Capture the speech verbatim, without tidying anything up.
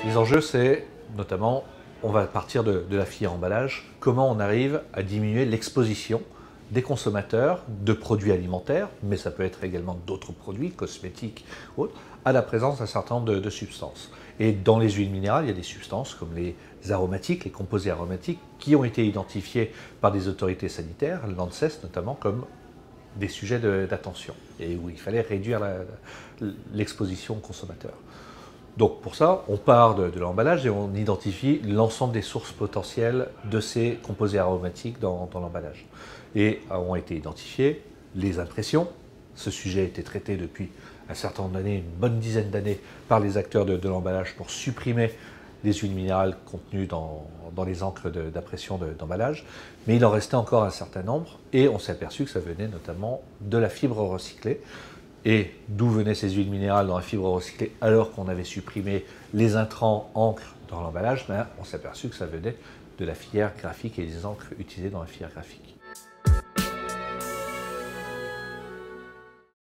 Les enjeux, c'est notamment, on va partir de, de la filière emballage, comment on arrive à diminuer l'exposition des consommateurs de produits alimentaires, mais ça peut être également d'autres produits, cosmétiques ou autres, à la présence d'un certain nombre de, de substances. Et dans les huiles minérales, il y a des substances comme les aromatiques, les composés aromatiques, qui ont été identifiés par des autorités sanitaires, l'ANSES notamment, comme des sujets d'attention, et où il fallait réduire l'exposition aux consommateurs. Donc pour ça, on part de, de l'emballage et on identifie l'ensemble des sources potentielles de ces composés aromatiques dans, dans l'emballage. Et ont été identifiées les impressions. Ce sujet a été traité depuis un certain nombre d'années, une bonne dizaine d'années, par les acteurs de, de l'emballage pour supprimer les huiles minérales contenues dans, dans les encres d'impression d'emballage. Mais il en restait encore un certain nombre et on s'est aperçu que ça venait notamment de la fibre recyclée. Et d'où venaient ces huiles minérales dans la fibre recyclée alors qu'on avait supprimé les intrants encre dans l'emballage? Ben, on s'est aperçu que ça venait de la filière graphique et des encres utilisées dans la filière graphique.